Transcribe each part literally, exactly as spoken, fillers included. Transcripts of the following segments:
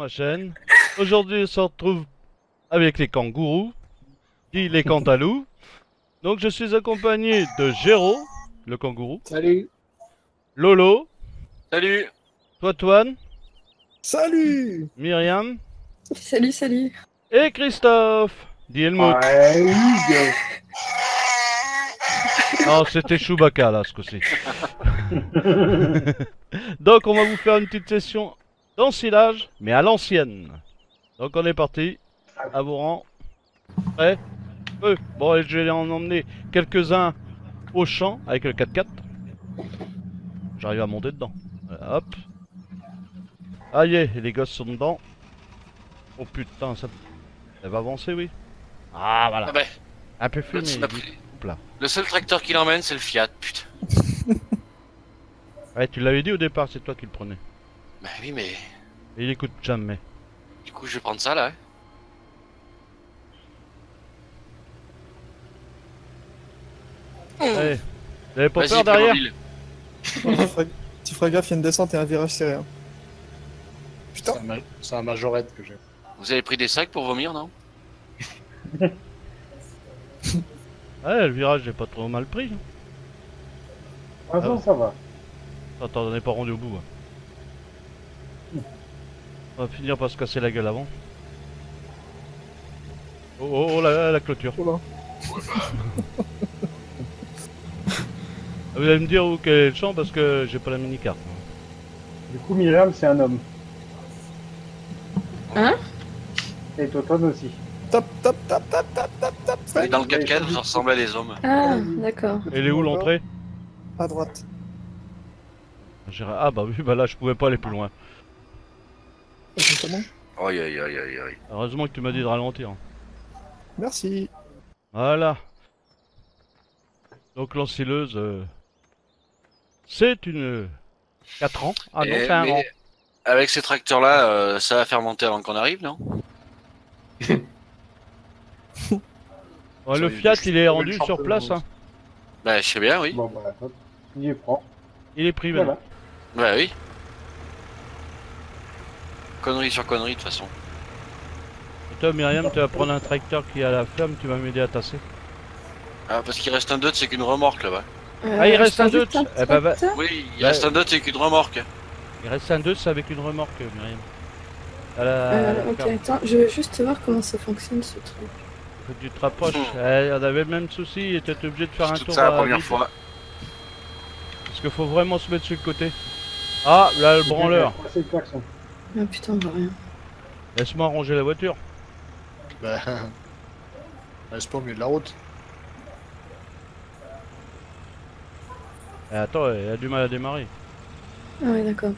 ma chaîne. Aujourd'hui, on se retrouve avec les kangourous, dit les cantalous. Donc, je suis accompagné de Géraud, le kangourou, Salut. Lolo, Salut. Toitoine, Salut. Myriam Salut, salut. et Christophe, dit Helmut. Ouais, Hugues. Non, c'était Chewbacca là, ce coup-ci. Donc, on va vous faire une petite session d'ensilage, mais à l'ancienne. Donc, on est parti. À vos rangs. Prêt? Feu. Bon, allez, je vais en emmener quelques-uns au champ avec le quatre quatre. J'arrive à monter dedans. Voilà, hop. Aïe, et les gosses sont dedans. Oh putain, ça, ça va avancer, oui. Ah, voilà. Ah ben, Un peu fumé. l'autre, il m'a pris. Hop là. Le seul tracteur qui l'emmène, c'est le Fiat, putain. Ouais, tu l'avais dit au départ, c'est toi qui le prenais. Bah oui, mais Et il écoute jamais. du coup, je vais prendre ça là. Hein. Allez. Vous avez pas Vas-y, peur derrière? Playmobil. tu, feras, tu feras gaffe, il y a une descente et un virage serré. hein. Putain. C'est un, ma- c'est un majorette que j'ai. Vous avez pris des sacs pour vomir, non? Ouais, le virage, j'ai pas trop mal pris. hein. Ah non, ça va. Attends, on n'est pas rendu au bout. hein. On va finir par se casser la gueule avant. Oh, oh, oh la, la clôture. Oh là. Vous allez me dire où quel est le champ parce que j'ai pas la mini-carte. Du coup, Myriam, c'est un homme. Hein? Et Toton aussi. Top, top, top, top, top, top, top. Et dans le quatre quatre, vous ressemblez à des hommes. Ah, d'accord. Et elle est où l'entrée? À droite. J'irai- Ah bah oui, bah là je pouvais pas aller plus loin. Exactement. Aïe aïe aïe aïe aïe. Heureusement que tu m'as dit de ralentir. Merci. Voilà. Donc l'ensileuse, euh, c'est une quatre ans. Ah non, Et- c'est un mais rang. avec ces tracteurs là, euh, ça va faire monter avant qu'on arrive, non? Ouais, le Ça, Fiat, je- il est je- rendu je- sur place. Hein. Bah, je sais bien, oui. Bon, bah, hop. Il est prend. Il est pris maintenant. Voilà. Bah oui. Connerie sur connerie, de toute façon. Et toi, Myriam, tu vas prendre un tracteur qui est à la ferme, tu vas m'aider à tasser. Ah, parce qu'il reste un dot, c'est qu'une remorque là-bas. Euh, Ah, il reste je un prends doute. juste Eh ben, va- tracteur. Oui, il Bah, reste un dot, c'est qu'une remorque. Il reste un deux, c'est avec une remorque, Myriam. À la, à la Euh, ok, ferme. attends, je veux juste voir comment ça fonctionne ce truc. Faut que tu te rapproches. Hmm. Eh, on avait le même souci et t'étais obligé de faire un C'est tout tour ça la à première vide. fois. Parce qu'il faut vraiment se mettre sur le côté. Ah, là, le branleur. C'est le klaxon. Ah putain, on voit rien. Laisse-moi ranger la voiture. Bah, reste pas au milieu de la route. Eh, attends, elle a du mal à démarrer. Ah ouais, d'accord.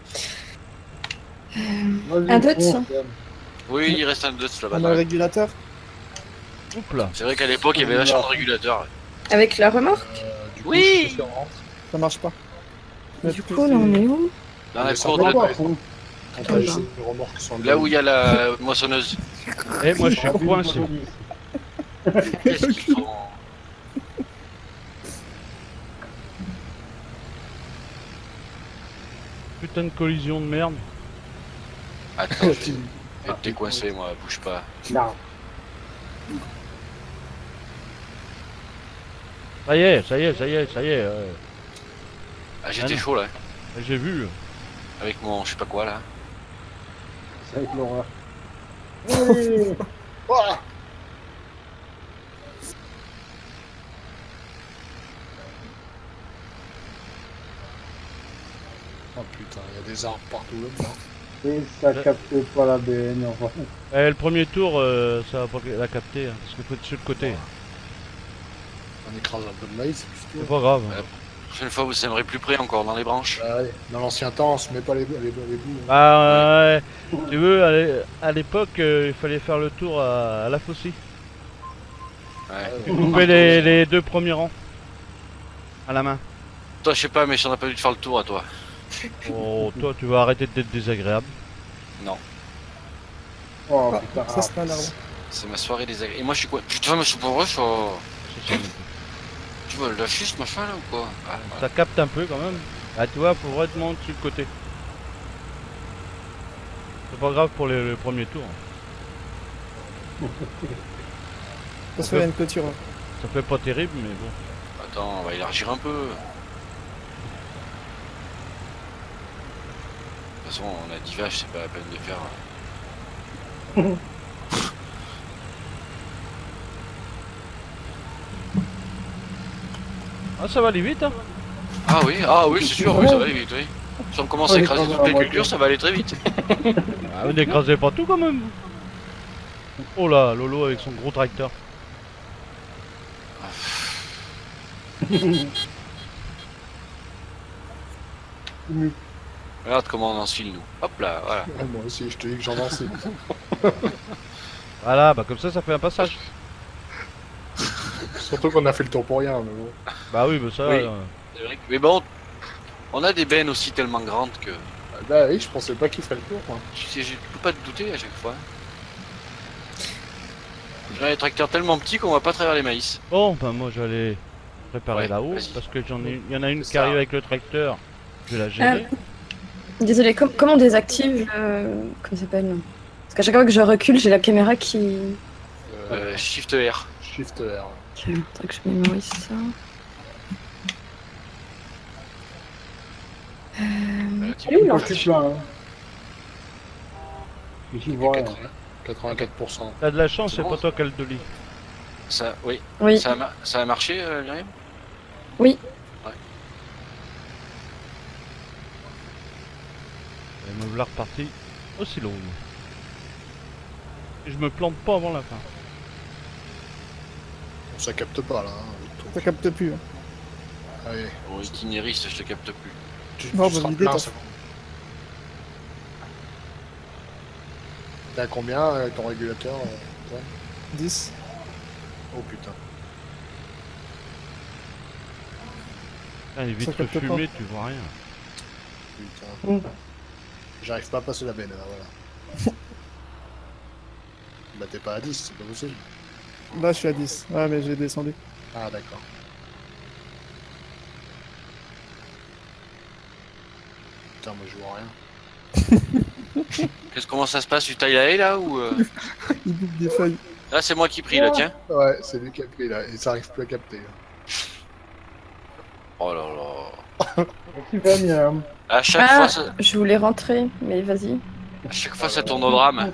Vas-y, Un dot, fonce, ça. Yann. Oui, il reste un dot On a le là-bas. régulateur. Oups là. C'est vrai qu'à l'époque, il y avait vachement de régulateurs. Avec la remorque? Euh, du coup, Oui. je te rentre. Ça marche pas. Mais Du plus, coup, là, on est où? Dans la Mais ça cour va de... pas, fond. On Attends, t'a bah. laissé les remorques qui sont Là où il y a la moissonneuse. Eh, moi, je suis coincé. Qu'est-ce qu'ils font? Putain de collision de merde. Attends, je vais- t'es coincé, moi, bouge pas. Non. Ça y est, ça y est, ça y est, ça y est. euh, Ah, j'étais Ah non. chaud là, J'ai vu. avec mon je sais pas quoi là. C'est avec l'horreur. Oui. Ouah. Oh putain, il y a des arbres partout là. Et ça capte pas la B N, enfin. Eh, le premier tour, euh, ça va pas la capter. hein, parce qu'il faut être sur le côté. On écrase un peu de maïs, c'est C'est tout. pas grave. Ouais. La prochaine fois, vous s'aimerez plus près encore dans les branches. Bah, ouais. Dans l'ancien temps, on se met pas les, les, les bouts. hein. Bah, ouais. Tu veux, à l'é- à l'époque, euh, il fallait faire le tour à, à la Fossie. Ouais. Tu coupais les, les deux premiers rangs. À la main. Toi, je sais pas, mais j'en ai pas vu de faire le tour à toi. Oh, toi, tu vas arrêter d'être désagréable. Oh Ah, putain. ça c'est un arbre. C'est ma soirée désagréable. Et moi, je suis quoi? Putain, mais je suis pas vrai, ça. C'est ça. Tu vois, le lâcher ce machin là ou quoi? Ah, Ça capte un peu quand même. Ah, tu vois, faut vraiment sur le côté. C'est pas grave pour les, le premier tour. Parce qu'il y a une clôture. hein. Ça fait pas terrible, mais bon. Attends, on va élargir un peu. De toute façon, on a dix vaches, c'est pas la peine de faire. Ah, ça va aller vite, hein. Ah oui, ah oui, c'est sûr, oui, ça va aller vite, oui. Si on commence à Ouais, écraser quand toutes on les va cultures, ça va aller très vite. Ah, vous n'écrasez pas tout quand même. Oh là, Lolo avec son gros tracteur. Regarde comment on enfile, nous. Hop là, voilà. Ouais, moi aussi, je te dis que j'en lance. Voilà, bah comme ça, ça fait un passage. Surtout qu'on a fait le tour pour rien, mais bon. Bah oui, bah ça. Oui. euh, C'est vrai que- Mais bon, on a des bennes aussi tellement grandes que. Ah, bah oui, je pensais pas qu'il ferait le tour, moi. Tu sais, je peux pas te douter à chaque fois. J'ai des tracteurs tellement petits qu'on va pas travers les maïs. Bon, bah moi j'allais préparer Ouais, là-haut vas-y. parce que j'en ai, il y en a une C'est qui ça. arrive avec le tracteur. Je vais la gérer. Désolé, com- comment on désactive euh, comment ça s'appelle? Parce qu'à chaque fois que je recule, j'ai la caméra qui. Euh, Euh, Shift R. Shift R. Ok, faudrait que je mémorise ça. Euh... Euh, Elle est où, Je l'entrée? suis plein. Hein. Mais j'y vois rien. quatre-vingt-quatre pour cent. T'as de la chance, C'est c'est bon, pas ça. toi qui as le delis. Ça, oui. Oui, Ça a, ma- ça a marché, euh, Myriam? oui. Et me voilà reparti aussi long. Et je me plante pas avant la fin. Ça capte pas, là. Hein, le tour. Ça capte plus. hein. Allez, Bon, itinériste, je te capte plus. tu, Non, tu bah, seras l'idée, plein, t'as- c'est bon. T'as combien, euh, ton régulateur euh, toi dix. Oh putain. Ah, les vitres capte pas. fumées, tu vois rien. Putain. Mm. J'arrive pas à passer la benne, là, voilà. Bah t'es pas à dix, c'est pas possible. Là, je suis à dix. Ouais, mais j'ai descendu. Ah d'accord. Putain, moi je vois rien. Qu'est-ce comment ça se passe? Tu tailles la haie là ou euh... Il bouffe des feuilles. Là, c'est moi qui prie, là, tiens. Ouais, c'est lui qui a pris là, et ça arrive plus à capter. là. Oh là là. Tu fais bien. À chaque Ah, fois, ça... je voulais rentrer, mais vas-y. à chaque fois, ça tourne au drame.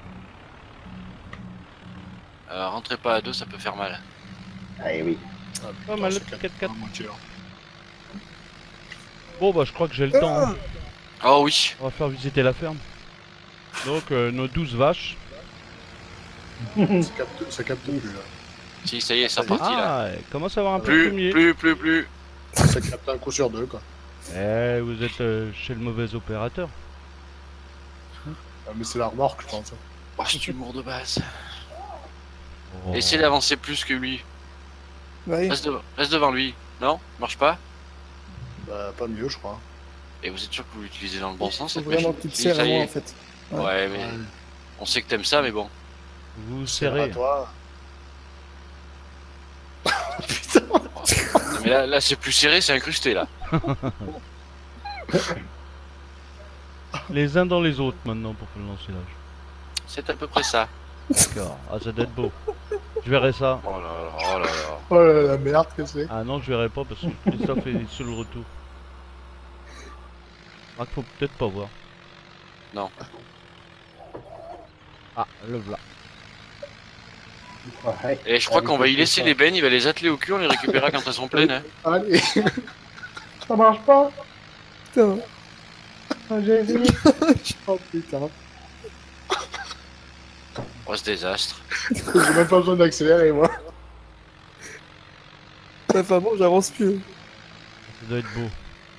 Euh, rentrez pas à deux, ça peut faire mal. Ah oui. Ah, Pas putain, mal, ça le capte quatre quatre. pas, moitié, là. Bon, bah je crois que j'ai le temps. hein. Oh oui. On va faire visiter la ferme. Donc, euh, nos douze vaches. Ça capte, ça capte plus là. Si, ça y est, c'est reparti là. Ah, elle commence à avoir un peu de Plus, fumier. plus, plus, plus. Ça capte un coup sur deux quoi. Eh, vous êtes euh, chez le mauvais opérateur. Ah, mais c'est la remorque, je pense. Oh, c'est humour de base. Oh. Essaye d'avancer plus que lui. Ouais. Reste, devant- reste devant lui. Non? Marche pas? Bah, pas mieux, je crois. Et vous êtes sûr que vous l'utilisez dans le bon sens Faut cette vraiment machine? que tu te Si, serres ça à y moi, est. en fait. Ouais, Ouais. mais Ouais. on sait que t'aimes ça, mais bon. Vous vous C'est à serrez. toi. Mais là, là c'est plus serré, c'est incrusté là. Les uns dans les autres maintenant pour faire le lancer-l'âge. C'est à peu près ça. D'accord. Ah, ça doit être beau. Je verrai ça. Oh là là, oh là là. Oh là là, la merde que c'est. Ah non, je verrai pas parce que Christophe est sur le retour. Ah, faut peut-être pas voir. Non. Ah, le voilà. Ouais. Et je crois qu'on va y laisser les bennes, il va les atteler au cul, on les récupérera quand elles sont pleines. Hein. Allez. Ça marche pas. Putain. Ah, j'ai essayé. Oh putain. Oh, ce désastre. J'ai même pas besoin d'accélérer, moi. Ça fait bon, j'avance plus. Ça doit être beau.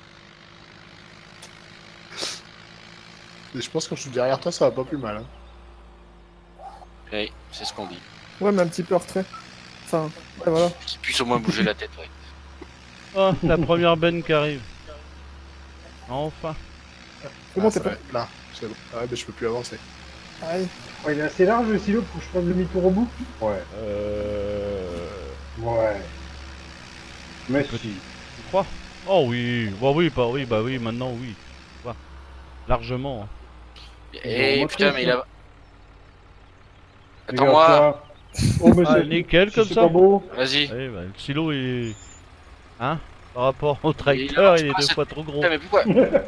Et je pense que quand je suis derrière toi, ça va pas plus mal. Hein. Oui, c'est ce qu'on dit. Ouais, mais un petit peu en retrait. Enfin, ouais, voilà. Qu'il puisse au moins bouger la tête, ouais. Oh, la première benne qui arrive. Enfin. Comment Ah, t'es ça pas. va être là. C'est bon. Ah ouais, mais je peux plus avancer. Aïe. Ouais, il est assez large le silo pour que je fasse demi-tour au bout. Ouais. Euh... Ouais. Mais si. Tu crois? Oh oui. Bah oui, bah oui, bah oui, maintenant oui. Bah, largement. hein. Eh Bon, putain, mais il a. Regarde Attends-moi. ça. Oh, mais Ah, c'est nickel comme c'est ça. pas beau. Vas-y. Oui, bah, le silo est. Hein? Par rapport au Il tracteur, avance il est pas, deux c'est- fois trop gros. Putain, mais pourquoi?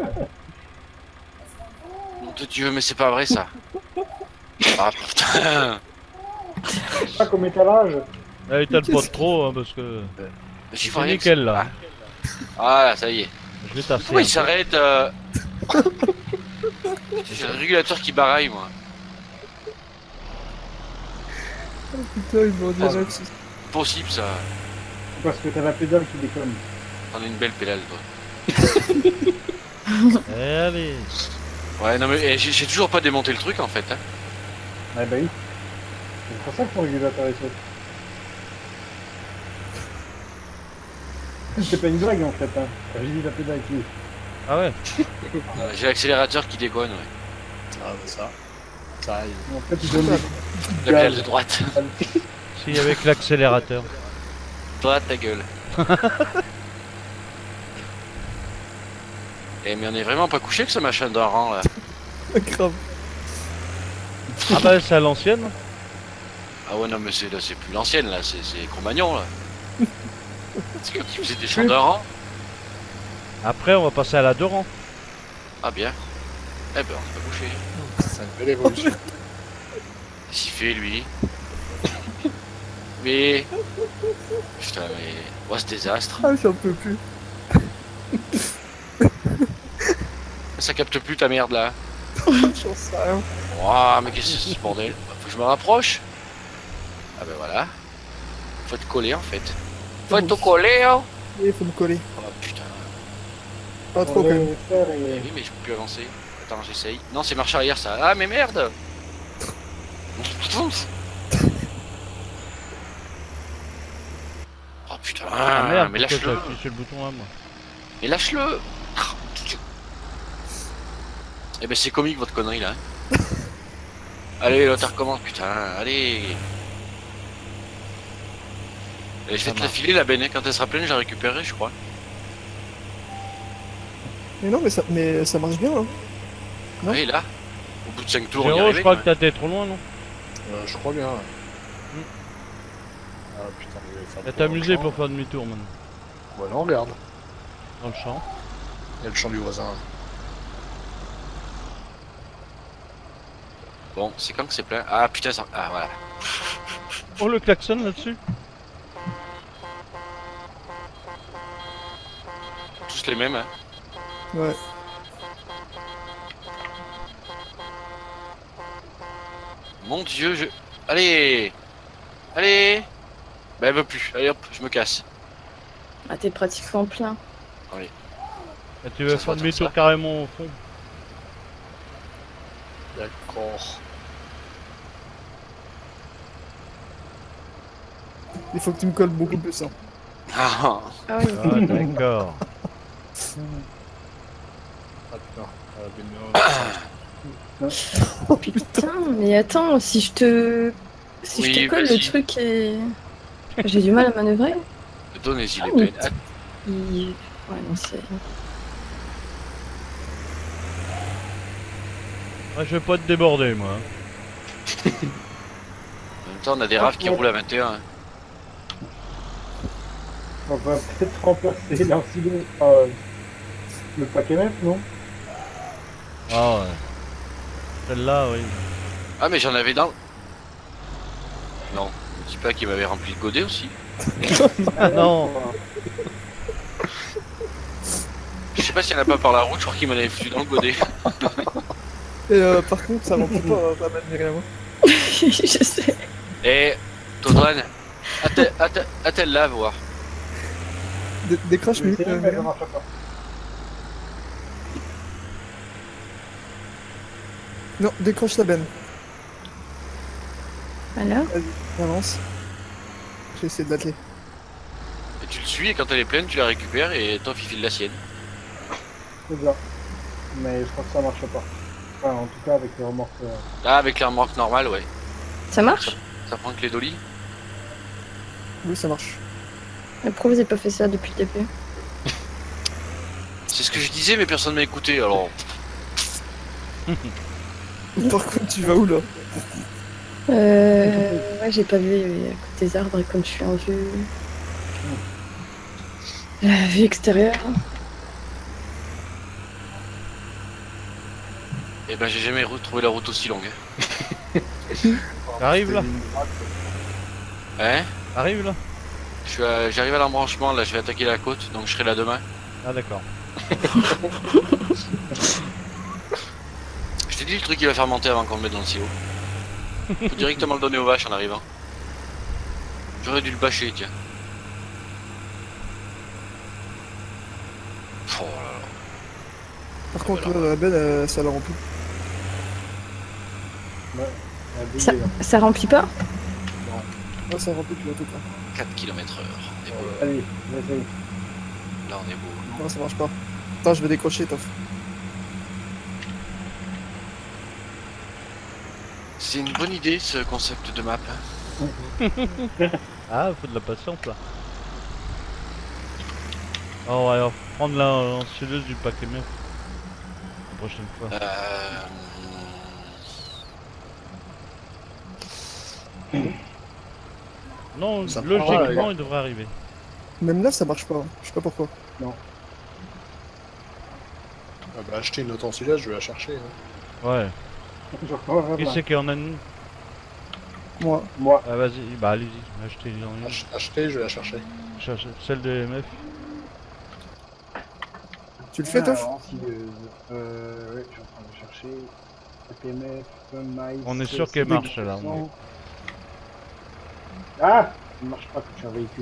Mon de Dieu, mais c'est pas vrai ça. Ah putain. Pas comme étalage. Ah, étale pas trop, hein, parce que. Mais j'y C'est vois rien. nickel là. Ah là, ça y est. Je vais tasser. Pourquoi un il peu. s'arrête euh... J'ai le régulateur qui baraille, moi. Putain, il me dirait. Possible ça. C'est parce que t'as la pédale qui déconne. T'en as une belle pédale, toi. Allez. Ouais, non mais eh, j'ai j'ai toujours pas démonté le truc en fait. Hein. Ah bah oui. C'est pour ça que ton régulateur est saute. C'est pas une blague en fait, hein. J'ai dit la pédale qui. Ah ouais. Euh, j'ai l'accélérateur qui déconne, ouais. Ah, bah ça. Ça arrive. En fait, il donne des La pédale de droite. Si, avec l'accélérateur. Droite ta gueule. Eh mais on est vraiment pas couché que ce machin d'un rang là. Grave. Ah bah, c'est à l'ancienne. Ah ouais non mais c'est là c'est plus l'ancienne là, c'est c'est Cro-Magnon là. C'est quand il faisait des champs d'un rang. Après, on va passer à la deux rangs. Ah bien. Eh ben on s'est pas couché. C'est une belle évolution. Qu'est-ce qu'il fait lui? Mais. Putain mais. Oh ce désastre. Ah, j'en peux plus. Ça capte plus ta merde là. J'en sais rien. Ouah mais qu'est-ce que c'est ce bordel? Faut que je me rapproche. Ah ben voilà. Faut te coller en fait. Faut te coller hein. Il faut me coller. Oh putain. Pas trop quand même. Eh oui mais je peux plus avancer. Attends j'essaye. Non c'est marche arrière ça. Ah mais merde. Oh putain. Ah merde, mais pourquoi lâche-le. t'as appuyé sur le bouton là, moi. Mais lâche-le. Eh ben c'est comique votre connerie là. hein. Allez l'autre recommence putain. Allez. Et je vais Ça te la marche. filer la benne. Quand elle sera pleine je la récupérerai je crois. Mais non, mais ça, mais ça marche bien. Hein. Non. Oui là. Au bout de cinq tours on y Zéro, arrive. je crois que t'as été trop loin, non? Euh, je crois bien. ouais. Hmm. Ah putain, je vais faire T'as le t'amusé champ. pour faire demi-tour maintenant. Ouais, non, regarde. Dans le champ. Il y a le champ du voisin. Bon c'est quand que c'est plein. Ah putain ça. Ah voilà. Oh, le klaxon là-dessus. Tous les mêmes hein. Ouais. Mon dieu je. Allez. Allez. Bah elle veut plus. Allez hop je me casse. Ah, t'es pratiquement plein. Et tu veux Ça faire soit demi-tour ça. carrément au fond. D'accord. Il faut que tu me colles beaucoup plus. Hein. Ah. Ah oui. Ah, d'accord. Ah putain. Ah, Benoît. Oh putain, mais attends, si je te. Si Oui, je te colle vas-y. le truc et. J'ai du mal à manœuvrer. Donnez-y Ah, les mais peines. Ah, il- Ouais, non, c'est. Moi, je vais pas te déborder, moi. En même temps on a des raves qui roulent à vingt et un. hein. On va peut-être remplacer l'ancien. Euh, le paquet neuf, non? Ah ouais. Celle-là, oui. Ah mais j'en avais dans. Non, ne dis pas qu'il m'avait rempli le godet aussi. Ah non. Je sais pas s'il y en a pas par la route, je crois qu'il m'en avait foutu dans le godet. Et euh, par contre, ça remplit pas hein, la batterie à moi. Je sais. Eh, Todran, attelle, attelle, attelle là, voir. Dé- Décrache Je vais minute. essayer, euh, mais ça marche pas. Non, décroche la benne. Alors Vas-y, avance. J'ai essayé de l'atteler. Et tu le suis et quand elle est pleine, tu la récupères et Toff il file la sienne. C'est ça. Mais je crois que ça marche pas. Enfin, en tout cas, avec les remorques. euh, Ah, avec la remorque normale, ouais. Ça marche? Ça prend que les dolly. Oui, ça marche. Mais pourquoi vous avez pas fait ça depuis le début? C'est ce que je disais, mais personne m'a écouté alors. Par contre, tu vas où là? Euh... Ouais, j'ai pas vu euh, à côté des arbres, comme je suis en vue... La vue extérieure. Eh ben j'ai jamais retrouvé la route aussi longue. T'arrives là? Hein? T'arrives là? Je suis à- J'arrive à l'embranchement, là je vais attaquer la côte, donc je serai là demain. Ah d'accord. Je t'ai dit le truc qui va faire monter avant qu'on le mette dans le silo. Faut directement le donner aux vaches en arrivant. J'aurais dû le bâcher, tiens. Oh là là. Par contre, là, la benne, euh, ça la remplit. Ouais, la bille Ça, est là. ça remplit pas? Là, ça remplit plus en tout cas. quatre kilomètres heure. On est beau. Allez, vas-y. Là on est beau. Non, ça marche pas. Attends, je vais décrocher, Toff. C'est une bonne idée ce concept de map. Ah, faut de la patience là. Oh ouais, alors, prendre la lancieuse du paquet M F. La prochaine fois. Euh... Non, ça logiquement prend, là, il devrait arriver. Même là, ça marche pas. Je sais pas pourquoi. Ah bah acheter une autre ensilage, je vais la chercher. Hein. Ouais. Je reprends, Qui c'est qui en a une? Moi. Moi, Ah vas-y, bah allez-y, achetez-en une. Ach- acheter, je vais la chercher. Cherche celle de M F. Tu le fais, Toff? alors, ansileuse. Euh, ouais, je suis en train de chercher. A P M F, maïs. On est sûr qu'elle marche, là, on est- Ah, ça ne marche pas quand je suis un véhicule.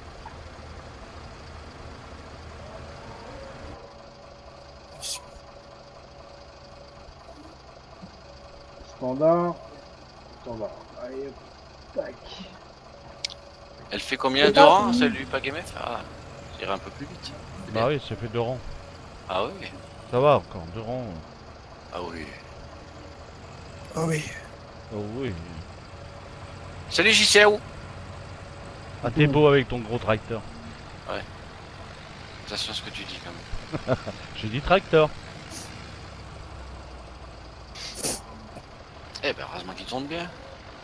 Standard. Standard. Allez, hop. Tac. Elle fait combien de rangs celle du pack M F? Ah, ça irait un peu plus vite. Bah oui, ça fait deux rangs. Ah oui. Ça va encore, deux rangs. Ah oui. Ah oui. Oh oui. Salut J C A O. Ah t'es beau avec ton gros tracteur. Attention à ce que tu dis quand même. J'ai dit tracteur. Eh ben heureusement qu'il tourne bien.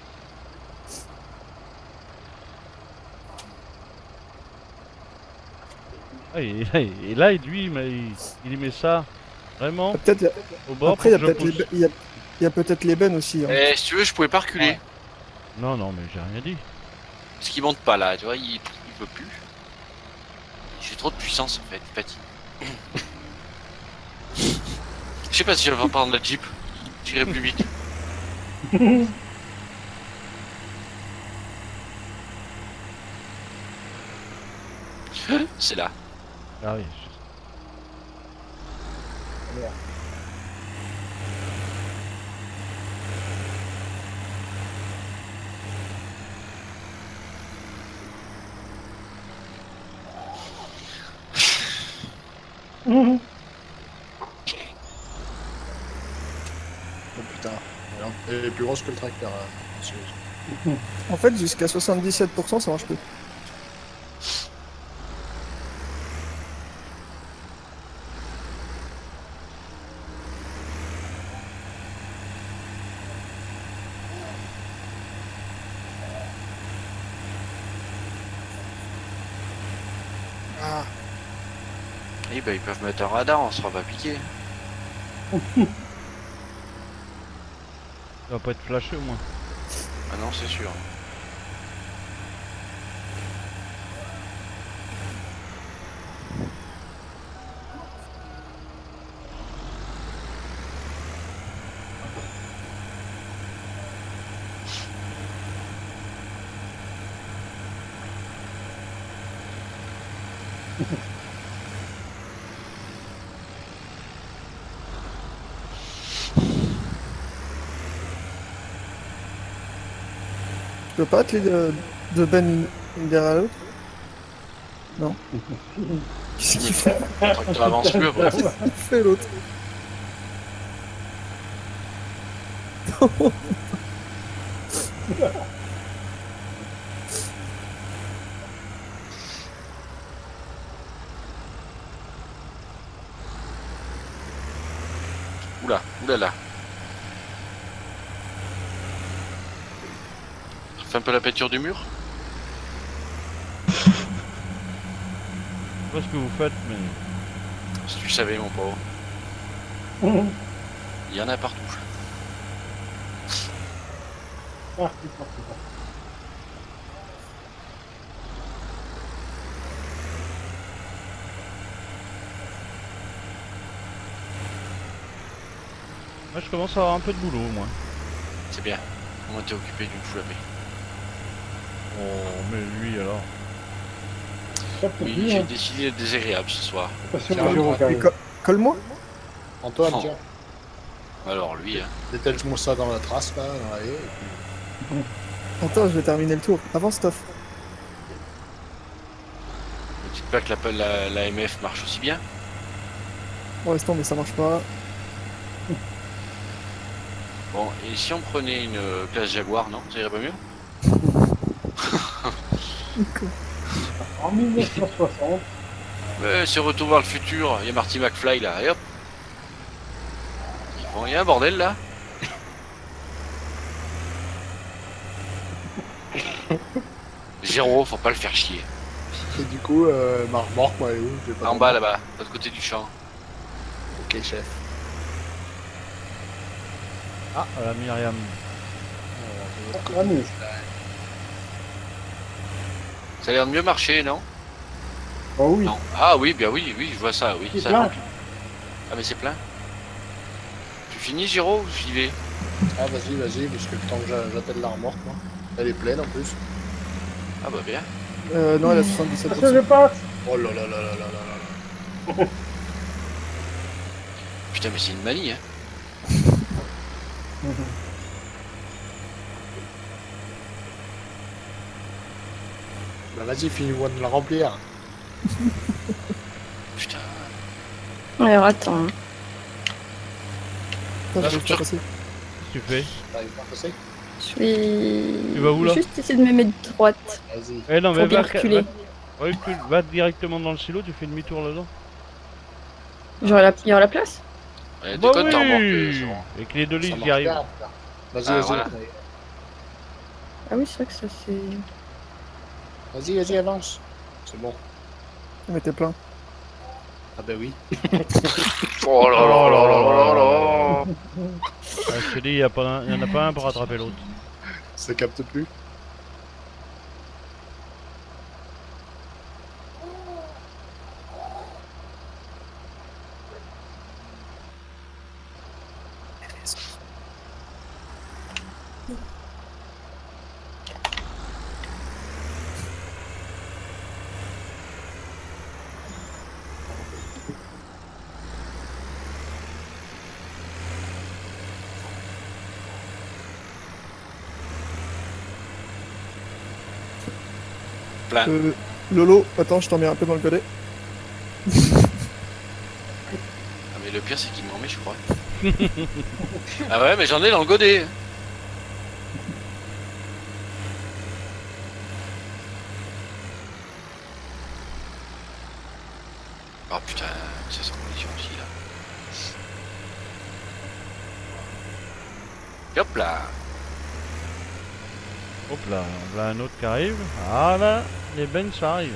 Ah, et, et là, lui, il, m'a- il, il met ça vraiment Ah, peut-être. au bord Après, il y a pour que je peut-être les, pousse. be- il y a- il y a peut-être les bennes aussi. Hein. Eh si tu veux je pouvais pas reculer. Ouais. Non, non, mais j'ai rien dit. Parce qu'il monte pas là, tu vois, il, il peut plus. J'ai trop de puissance en fait, il fatigue. Je sais pas si je vais prendre la Jeep. J'irai plus vite. C'est là. Ah oui. Merde. Oh putain. Alors, elle est plus grosse que le tracteur. Hein. Ensileuse. En fait, jusqu'à soixante-dix-sept pour cent, ça marche plus. Ah. Eh ben ils peuvent mettre un radar, on sera pas piqué. Ça va pas être flashé au moins. Ah non c'est sûr. Tu peux pas atteler de, de bennes une derrière l'autre? Non. Qu'est-ce qu'il fait? Le tracteur avance plus après. Qu'est-ce qu'il fait l'autre? Oula, oula là. fait un peu la peinture du mur. Je sais pas ce que vous faites, mais... Si tu savais, mon pauvre. Il y en a partout. Parti, parti, parti. Moi, je commence à avoir un peu de boulot, moi. C'est bien. Au moins t'es occupé d'une foule à paix. Oh, mais lui, alors... Ça peut Oui, dire, j'ai hein. décidé d'être désagréable ce soir. Attention, Tiens, Jérôme, toi, qui Et arrive. co- Colle-moi. Antoine, Oh. tiens, Alors lui, hein. détache-moi ça dans la trace, là, dans la haie. et puis- Attends, je vais terminer le tour. Avance, Toff. Ne dites pas que la, la, la M F marche aussi bien. Pour l'instant, mais ça marche pas. Bon, et si on prenait une euh, classe Jaguar, non? Ça irait pas mieux? En mille neuf cent soixante, Ouais, c'est Retour vers le futur, il y a Marty McFly là, et hop. Bon, il y a un bordel là. Géro, faut pas le faire chier. Et du coup, euh, ma remorque, moi, elle est où? J'ai pas En bas là-bas, de l'autre côté du champ. Ok, chef. Ah, la Myriam. la nuit. Ça a l'air de mieux marcher, non? Oh oui, Non. Ah oui, bien oui, oui, je vois ça, oui. c'est Ça plein. Ah mais c'est plein. Tu finis, Géro, ou j'y vais? Ah, vas-y, vas-y, parce que le temps que j'a- j'attelle la remorque, moi. Elle est pleine en plus. Ah bah bien. Euh, non, elle a soixante-dix-sept Attention, je passe. Oh là là là là là là là. Putain, mais c'est une manie, hein. Bah, vas-y, finis-moi de la remplir. Putain. Alors attends. hein. Attends, Là, je faut vais que pas passer. Qu'est-ce que tu fais? T'arrives pas à passer? Je vais Tu vas où, là? juste essayer de me mettre droite Vas-y. Eh non, mais pour bien va, reculer. va, recule, va directement dans le silo, tu fais demi-tour là-dedans. J'aurai la, il y aura la place. Ouais, Bah déconne, t'en remorques, oui. c'est bon. Avec les deux Ça lignes qui marche arrivent. bien, putain. Vas-y, Ah, vas-y. voilà. Ah oui, c'est vrai que ça c'est. Vas-y, vas-y, avance. C'est bon. Mais t'es plein. Ah bah oui. Oh là là là là là là. Ah, je te dis, il n'y en a pas un pour rattraper l'autre. Ça capte plus. Plein. Euh, Lolo, attends, je t'en mets un peu dans le godet. Ah mais le pire c'est qu'il m'en met je crois. Ah ouais mais j'en ai dans le godet. Oh putain, c'est sans condition aussi là. Hop là. Hop là, on a un autre qui arrive. Ah là, les bench arrivent.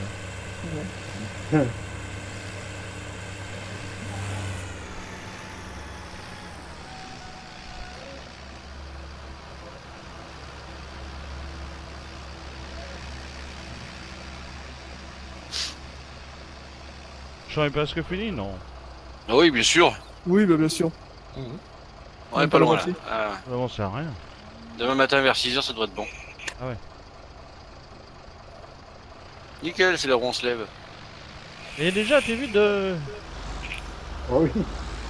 Le champ est presque fini, non? Ah oui bien sûr. Oui, bah bien sûr. On Même est pas pas la loin là. moitié. Ah, Vraiment, c'est rien. demain matin vers six heures ça doit être bon. Ah ouais. Nickel, c'est l'heure où on se lève. Et déjà, t'es vu de... Oh oui.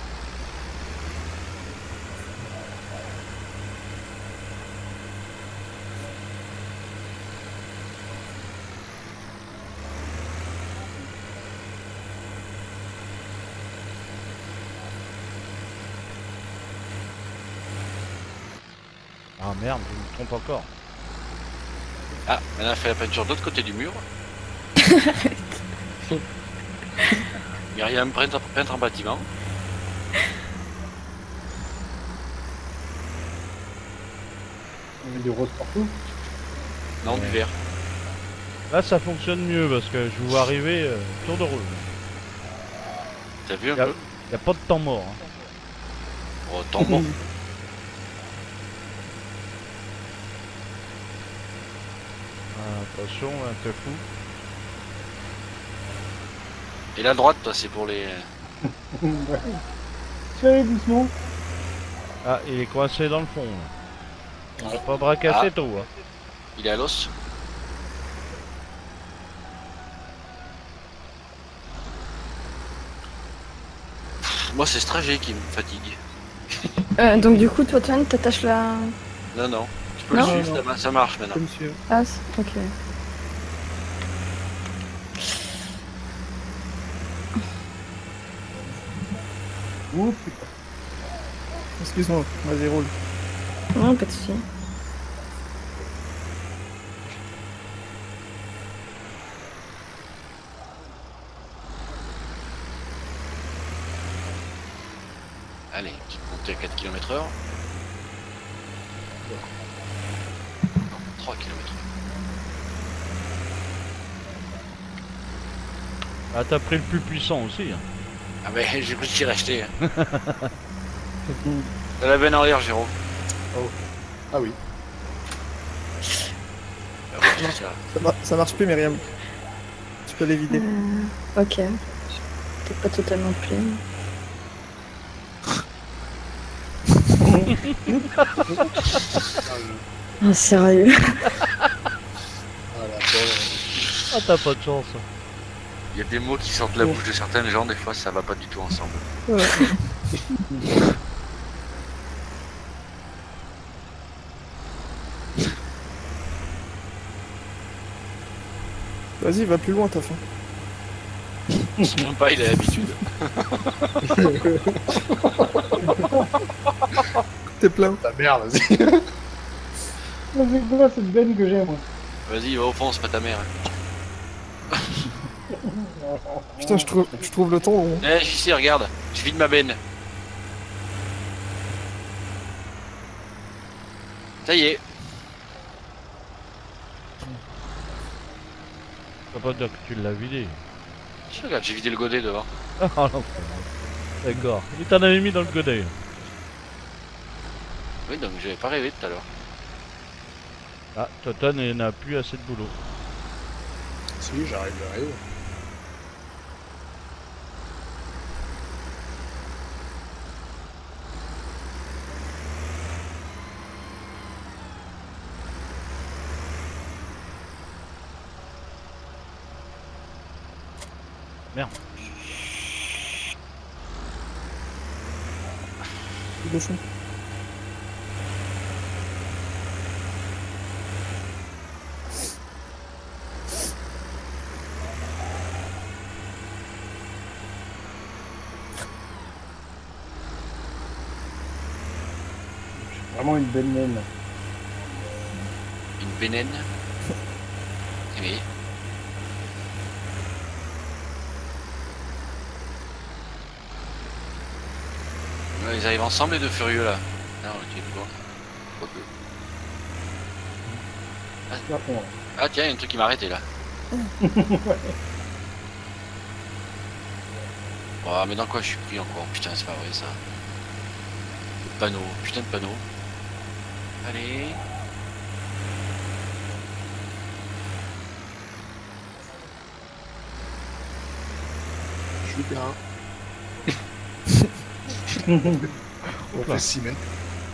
Ah merde, je me trompe encore. Ah, maintenant on fait la peinture de l'autre côté du mur. Myriam peintre, peintre en bâtiment. On met du rose partout. Non, du vert. Là, ça fonctionne mieux parce que je vous vois arriver euh, tour de rôle. T'as vu un Y a, peu y a pas de temps mort. Hein. Oh, tant bon. Ah, attention, un peu fou. Et la droite, toi, c'est pour les... Ouais. Tirez doucement. Ah, il est coincé dans le fond. Là. Ouais. Pas braquer assez Ah. tôt. Hein. Il est à l'os. Moi, c'est ce trajet qui me fatigue. Euh, donc du coup, toi, Toine, t'attaches la... Non, non. Tu peux Non. le suivre, ça, ma- ça marche maintenant. Comme monsieur. Ah, c'est- ok. Ouh, putain. Excuse-moi, vas-y, roule. Non, pas de soucis. Allez, petite montée à quatre kilomètres heure. Non, trois kilomètres heure. Ah, t'as pris le plus puissant aussi. Hein. Ah ben, j'ai cru que t'y racheté. Hein. T'as la veine en arrière, Jérôme. Ah oui. Ah ouais, c'est ça. Ça, mar- ça marche plus, Myriam. Tu peux les vider. Euh, ok. Peut-être pas totalement pleine. Oh, sérieux. Ah la pauvre. Ah, t'as pas de chance. Il y a des mots qui sortent de la bouche de certaines gens, des fois ça va pas du tout ensemble. Ouais. Vas-y, va plus loin, t'as faim. Même pas, il a l'habitude. T'es plein. Ta merde, vas-y. C'est quoi cette benne que j'ai, moi? Vas-y, va au fond, c'est pas ta mère. Putain, je trouve, je trouve le temps long. Eh, j'y sais, regarde, je vide ma benne. Ça y est. Ça veut pas dire que tu l'as vidé. Je regarde, j'ai vidé le godet devant. Ah, non. D'accord. Il t'en avait mis dans le godet. Oui, donc j'avais pas rêvé tout à l'heure. Ah, Toton il n'a plus assez de boulot. Si, j'arrive, j'arrive. Merde. De fond. Vraiment une belle naine. Une bénène. Oui. Ouais, ils arrivent ensemble les deux furieux là. Non, ok, bon. Quoique. À fond, là. Ah tiens, il y a un truc qui m'a arrêté là. Oh, mais dans quoi je suis pris encore? Putain, c'est pas vrai ça. Le panneau, putain de panneau. Allez. Je suis bien. On fait six mètres.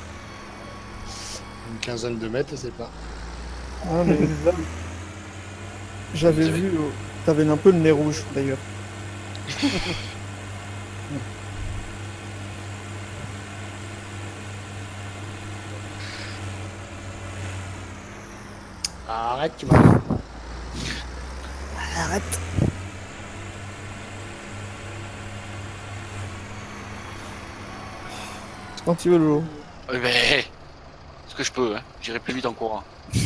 Une quinzaine de mètres, c'est pas. Ah, mais j'avais Vous avez- vu, euh, t'avais un peu le nez rouge d'ailleurs. Arrête, tu m'as. Arrête. C'est quand tu veux, Lolo. Ouais, mais. Est-ce que je peux, hein? J'irai plus vite en courant.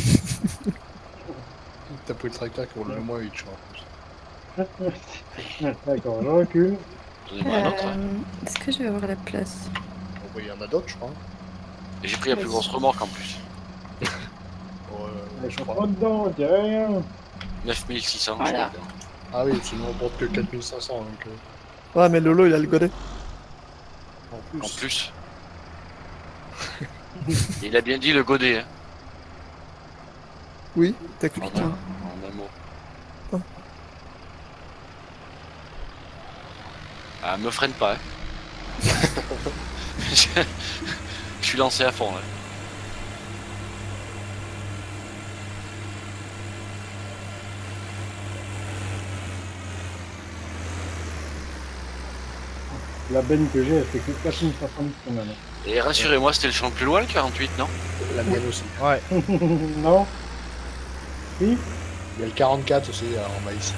T'as pris le tracteur qui roule le moins vite, je crois. D'accord, je recule. Donnez-moi un autre. hein. Euh, Est-ce que je vais avoir la place? Bon, bah, il y en a d'autres, je crois. Et j'ai pris la plus grosse remorque en plus. Bon, euh, Mais je suis pas dedans, je dirais rien. neuf mille six cents, Voilà. je crois. Ah oui, sinon on porte que quatre mille cinq cents. Donc, euh, Ouais, mais Lolo, il a le godet. en plus. En plus. Il a bien dit le godet, hein, Oui, en, techniquement. un, en un mot. Oh. Ah, me freine pas, hein. je... je suis lancé à fond, là. La benne que j'ai, elle fait que quatre mille cinq cents quand même. Et rassurez-moi, c'était le champ le plus loin, le quarante-huit, non? La mienne aussi. Ouais. Non. Oui. Il y a le quarante-quatre aussi euh, en maïs.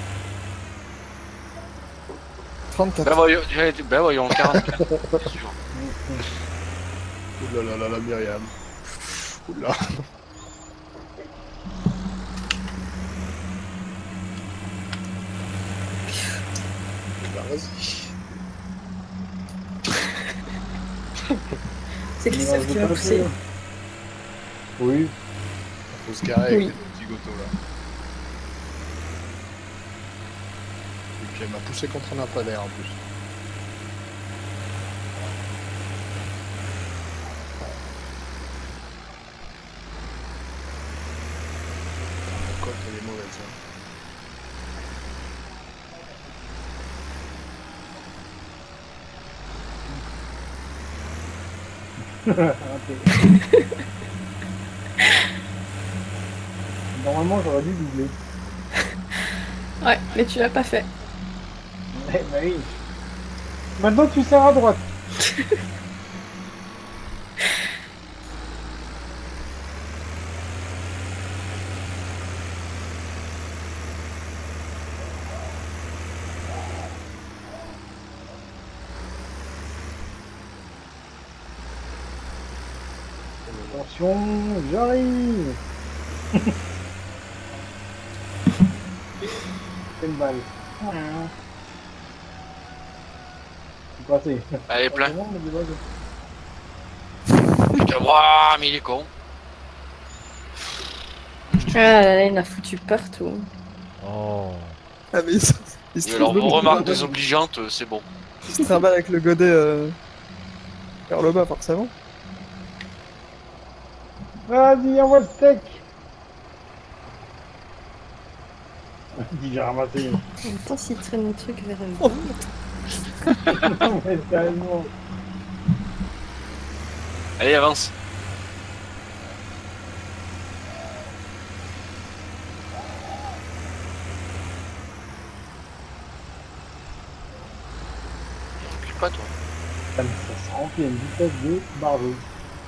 trente-quatre. Ben voyons, ben voyons quarante-quatre, bien sûr. Ouh là là là là, Myriam. Oula. Bah, vas-y. C'est Christophe qui m'a poussé. Oui. Faut se garer avec Oui. les petits gotos là. Et puis elle m'a poussé contre un lampadaire en plus. La cote elle est mauvaise. Hein. Normalement, j'aurais dû doubler. Ouais, mais tu l'as pas fait. Eh ben oui. Maintenant, tu sers à droite. Attention, j'arrive. C'est une balle. C'est passé. Allez, plein. Non, mais des balles. Putain, waouh, mais il est con. Ah là là, il en a foutu partout. Oh. Ah, mais il se, il se Et alors, trouve vos le- remarques désobligeantes, euh, c'est bon. Il se trimballe avec le godet euh, vers le bas, forcément. Vas-y, envoie le steak. Dis, j'ai ramassé. En même temps, s'il traîne le truc vers le Oh. Non, mais sérieusement. Allez, avance. Recule pas, toi. Ça se remplit à une vitesse de barbeau.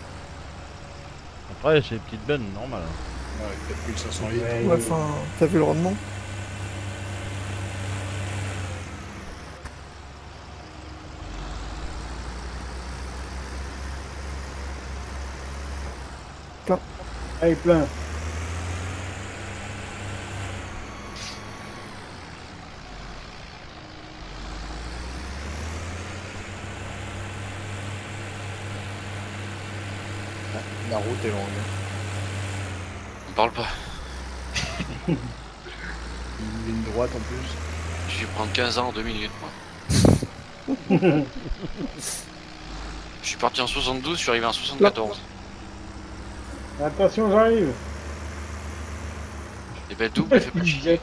Après, c'est des petites bennes, normal. Ouais, quatre mille cinq cents litres. Ouais. Ouais, enfin, t'as vu le rendement? Allez, plein. La route est longue. On parle pas. Une ligne droite en plus. Je vais prendre quinze ans en deux minutes, moi. Je suis parti en soixante-douze, je suis arrivé en soixante-quatorze. Attention, j'arrive. Et ben double, fait pas chier.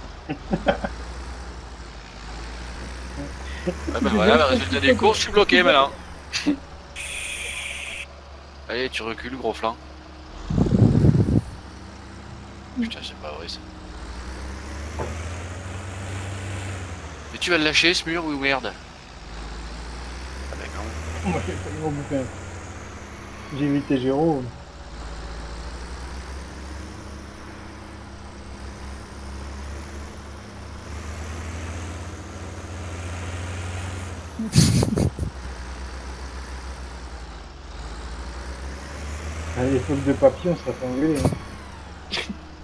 Ah ben voilà, le résultat des courses, je suis bloqué maintenant. Allez, tu recules, gros flanc. Putain, c'est pas vrai ça. Mais tu vas le lâcher ce mur ou merde? Ah ben quand même. Moi, j'ai pas le gros bouquin. J'ai évité Jérôme. Allez, les foules de papillon, ça fait engueuler. Hein.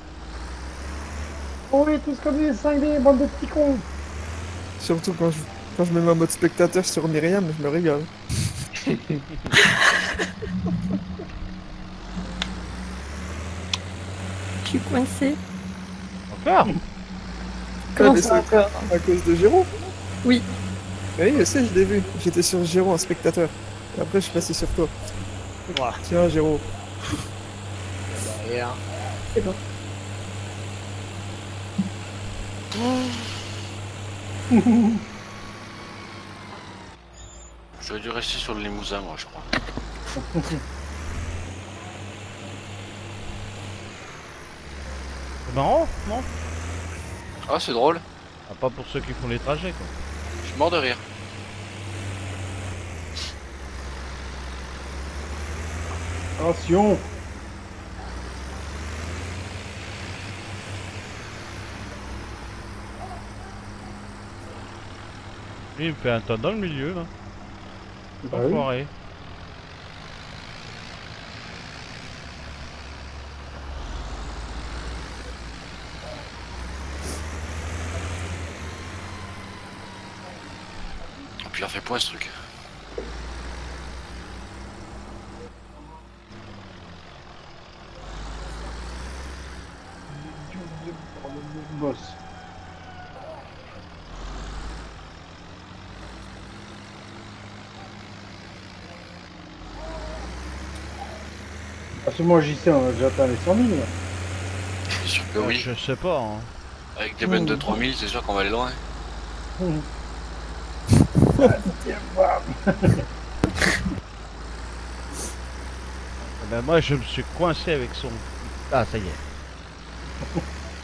Oh oui, tous comme des cinglés, bande de petits cons. Surtout quand je, quand je mets ma mode spectateur sur Myriam, je me régale. suis coincée. Encore? Comment mais ça encore? À cause de Géro? Oui. Oui, je sais, je l'ai vu. J'étais sur Géro en spectateur. Et après, je suis passé sur toi. Tiens, Géro. Derrière. C'est bon. J'aurais dû rester sur le Limousin, moi, je crois. C'est marrant, non? Ah, c'est drôle. Ah, pas pour ceux qui font les trajets, quoi. Je suis mort de rire. Attention. Lui, il me fait un tas dans le milieu, là. Bah oui. Enfoiré. Et puis il en fait point ce truc. Boss. Parce que moi J C on a déjà atteint les cent mille là. C'est sûr que Euh, oui. Je sais pas, hein. Avec des bennes de trois mille, c'est sûr qu'on va aller loin. Mmh. Eh ben, moi, je me suis coincé avec son... Ah, ça y est.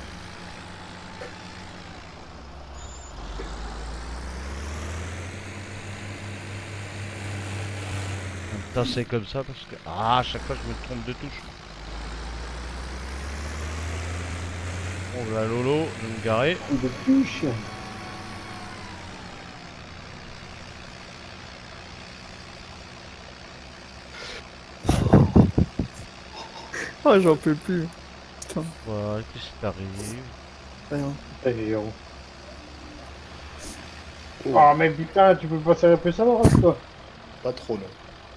Ça c'est comme ça parce que... Ah, à chaque fois je me trompe de touche. Bon, là Lolo, je vais me garer. De touche. Oh, j'en peux plus. Voilà, qu'est-ce qui t'arrive? Rien. Allez, héros. Oh mais putain, tu peux pas serrer plus à l'oreille toi. Pas trop, non.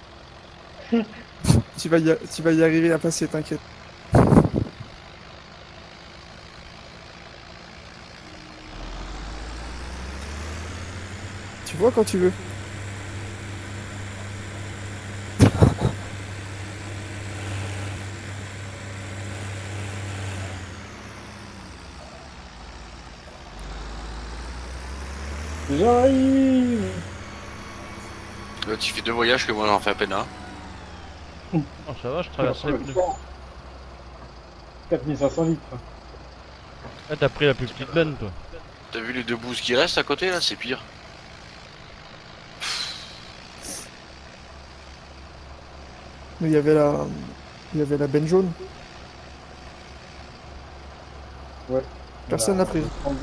Tu vas, y a- tu vas y arriver à passer, t'inquiète. Tu vois quand tu veux. J'arrive. Là, tu fais deux voyages que moi j'en fais à peine un. Oh, ça va, je traverse les pneus. quatre mille cinq cents litres. Ah, t'as pris la plus petite benne, toi. T'as vu les deux boosts qui restent à côté là, c'est pire. Mais il y avait la... Il y avait la benne jaune. Ouais. Personne n'a pris.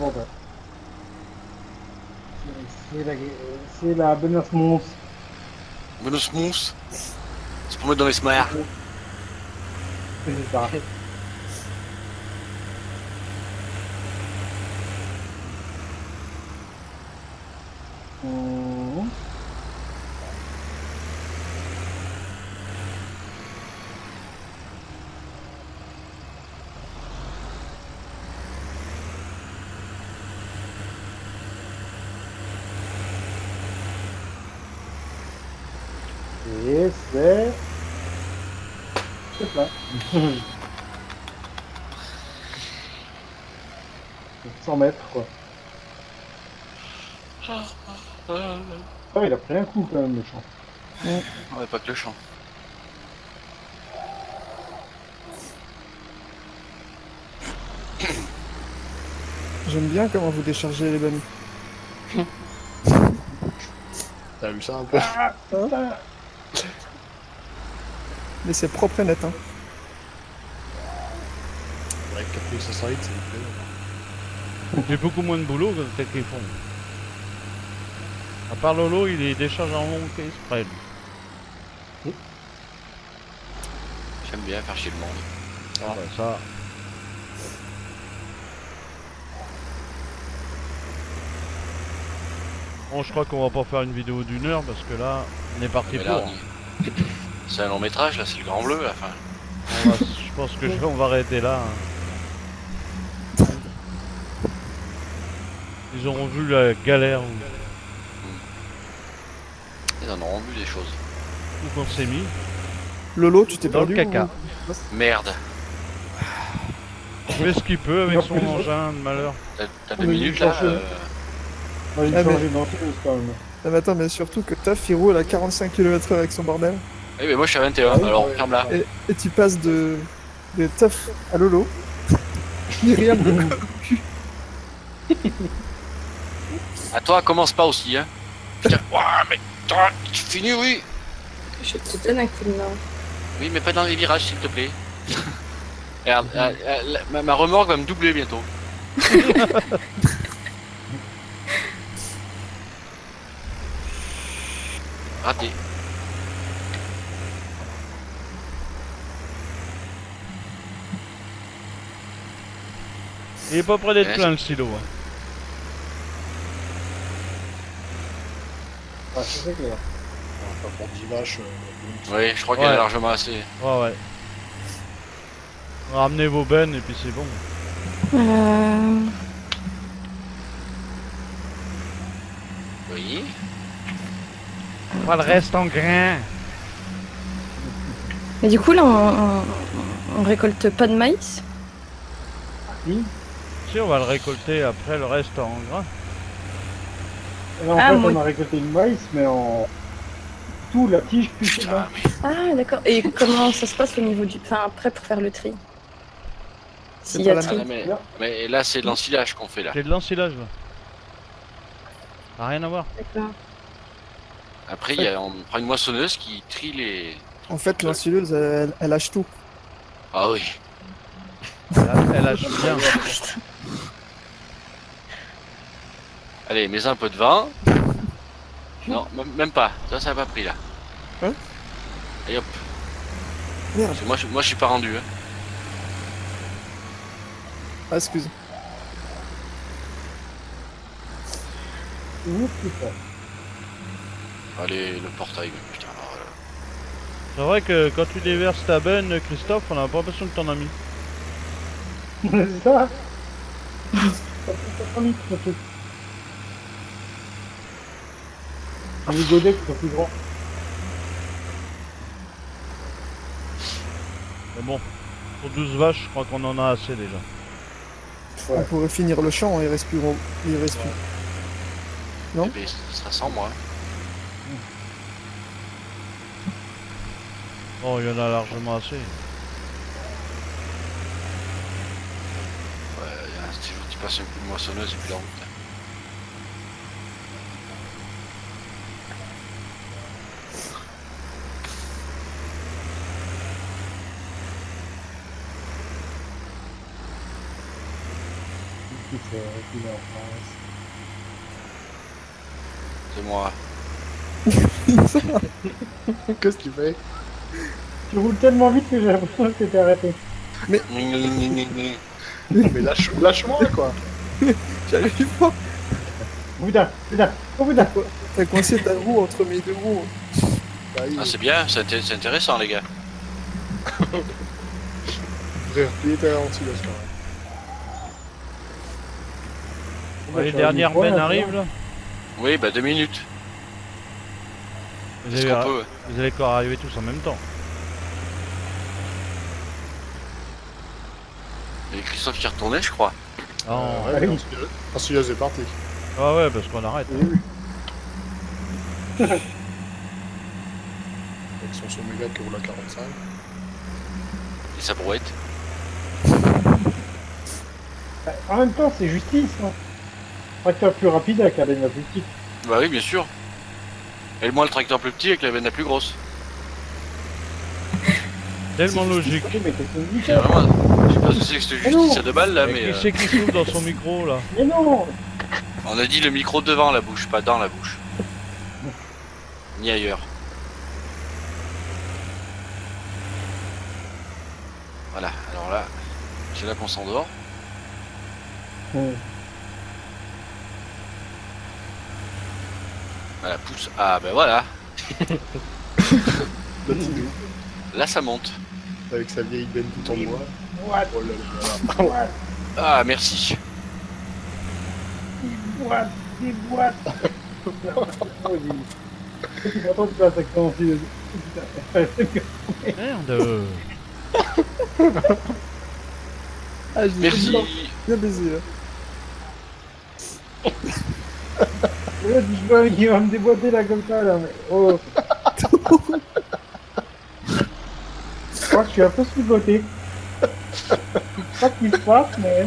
C'est la, c'est la Benoît Mons. Bonus mousse. C'est pour mettre dans les smars. C'est ça. Mmh. Et c'est... C'est plein. cent mètres quoi. Ah il a pris un coup quand même le champ. Ouais, pas que le champ. J'aime bien comment vous déchargez les bennes. T'as vu ça un peu? Ah putain. Mais c'est propre et net, hein. Ouais, quatre mille cinq cents litres, c'est une J'ai beaucoup moins de boulot que peut-être qu'ils font. À part Lolo, il est décharge en long exprès, lui. J'aime bien faire chier le monde. Ah, bah, ça... Bon, je crois qu'on va pas faire une vidéo d'une heure parce que là, on est parti Mais pour. là, on y- c'est un long métrage là, c'est le grand bleu à la fin. On va- je pense que je- on va arrêter là. hein. Ils auront vu la galère où, Ils en auront vu des choses. où on s'est mis. Lolo, tu t'es Dans le perdu caca. ou- Merde. Il fait ce qu'il peut avec Non, son plus. engin de malheur. T'as t'as deux Oui, minutes j'ai là changé. euh, Moi j'ai Ah, mais- changé d'entrée quand même. Ah, mais attends, mais surtout que Taf, il roule à quarante-cinq kilomètres heure avec son bordel. Oui, mais moi je suis à vingt et un, Ah oui, alors ouais. ferme là. Et, et tu passes de, de Taf à Lolo. Ni rien de À toi, commence pas aussi, hein. Putain, ouah, mais toi, tu finis, oui. Je te donne un coup de main. Oui, mais pas dans les virages, s'il te plaît. Regarde, euh, euh, la- ma, ma remorque va me doubler bientôt. Raté. Il est pas près d'être Ouais, plein le silo. Hein. Ah, c'est clair. Enfin, pour dix vaches. euh, Oui, je crois qu'elle Ouais. est largement assez. Ouais, ouais. Ramenez vos bennes et puis c'est bon. Euh... Oui. Pas le reste en grain. Mais du coup, là, on, on, on récolte pas de maïs. Oui. Si, on va le récolter après le reste en grain. Et là, en Ah, fait, moi- on a récolté une maïs, mais en. Tout, la tige, plus c'est Putain, bas. mais Ah, d'accord. Et comment ça se passe au niveau du... Enfin, après, pour faire le tri. C'est S'il y a pas la tri. Ah, mais, mais là, c'est de l'ensilage qu'on fait là. C'est de l'ensilage là. Ça n'a rien à voir. D'accord. Après, il y a, on prend une moissonneuse qui trie les. En fait, l'ensileuse, elle, elle lâche tout. Ah oui. Elle, elle lâche bien. Allez, mets un peu de vin. Non, même, même pas. Ça, ça n'a pas pris là. Hein? Et hop. Merde. Parce que Moi, je, moi, je suis pas rendu. Hein. Ah, excuse. Ouh, putain. Allez, le portail, mais putain. alors, euh, C'est vrai que quand tu déverses ta benne, Christophe, on a pas l'impression que t'en as mis. C'est ça. Ça fait pas vite, ce truc. C'est les godets qui sont plus grands. Mais bon, pour douze vaches, je crois qu'on en a assez déjà. Ouais. On pourrait finir le champ, il reste plus gros. Il reste plus. Non. eh ben, ce sera sans moi. Bon, il y en a largement assez. Ouais, il y a un petit jour qui passe un coup de moissonneuse et puis la route. Qui fait, qui est en France. C'est moi. Qu'est-ce que tu fais? Tu roules tellement vite que j'ai l'impression que t'étais arrêté. Mais lâche, lâche-moi quoi. J'arrive pas. Oh putain, putain, oh putain. T'as coincé ta roue entre mes deux roues. Bah, il Ah, c'est bien, c'est inté- c'est intéressant, les gars. devrait replier ta ensilage quand même. Ouais, les dernières bennes arrivent là. Oui, bah deux minutes. Vous Est-ce allez, qu'on peut? vous allez encore arriver tous en même temps. Et Christophe qui retournait, je crois. Ah, on- Euh, ouais, l'ensilage- l'ensilage est parti. ah ouais, parce qu'on arrête. Oui, oui. Avec son Somega qui roule à quarante-cinq. Et sa brouette. Bah, En même temps, c'est justice. Hein. Tracteur plus rapide avec la benne la plus petite. Bah oui, bien sûr. Et le moins le tracteur plus petit avec la veine la plus grosse. Tellement logique. Oui, mais qu'est-ce que vous dites C'est vraiment. Je sais pas ce que c'est que cette Mais non. justice à deux balles là, Mais mais. qui euh, c'est qui souffle dans son micro là? Mais non. On a dit le micro devant la bouche, pas dans la bouche. Ni ailleurs. Voilà, alors là, c'est là qu'on s'endort. Hum. Voilà, pousse. Ah ben voilà, Là, tu là ça monte. avec sa vieille benne tout en bois. What? Oh là là là là. Ah merci. Des boîtes, des boîtes. Oh, j'ai- Je suis content que tu fasses avec ton fils. Merde. Ah, je l'ai Merci. bien baisé là. Là, je vois qu'il va me déboîter là comme ça là, mais oh. Je crois que je suis un peu sous-côté. Je sais pas ce qui se passe, mais.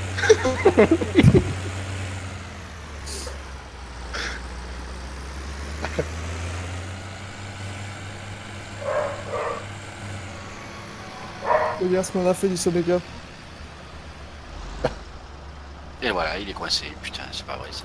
Regarde ce qu'on a fait du Soméga. Et voilà, il est coincé. Putain, c'est pas vrai ça.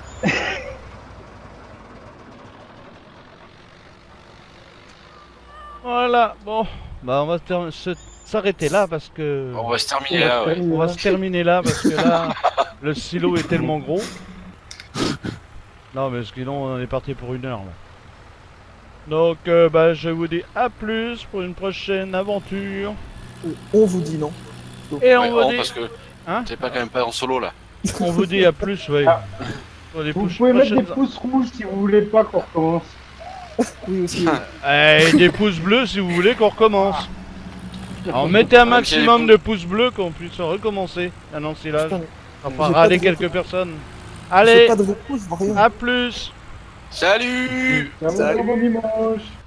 Voilà, bon. Bah, on va ter- se- s'arrêter là parce que. On va se terminer là, ouais. On va se terminer là parce que là, le silo est tellement gros. Non, mais sinon, on est parti pour une heure là. Donc, euh, bah, je vous dis à plus pour une prochaine aventure. On vous dit non. Et on Ouais, vous oh, dit, parce que Hein t'es pas quand même pas en solo là. on vous dit à plus, ouais. Ah. Pour les Vous pouches- pouvez mettre des prochaines- pouces rouges si vous voulez pas qu'on recommence. Oui aussi. Eh, des pouces bleus si vous voulez qu'on recommence. Alors mettez un Même s'il y a des maximum de pouces bleus qu'on puisse recommencer un ensilage. Putain, Ça j'ai fera pas râler de quelques retour. personnes. J'ai Allez, pas de réponse, je vois rien. à plus. Salut. Ciao, bon dimanche.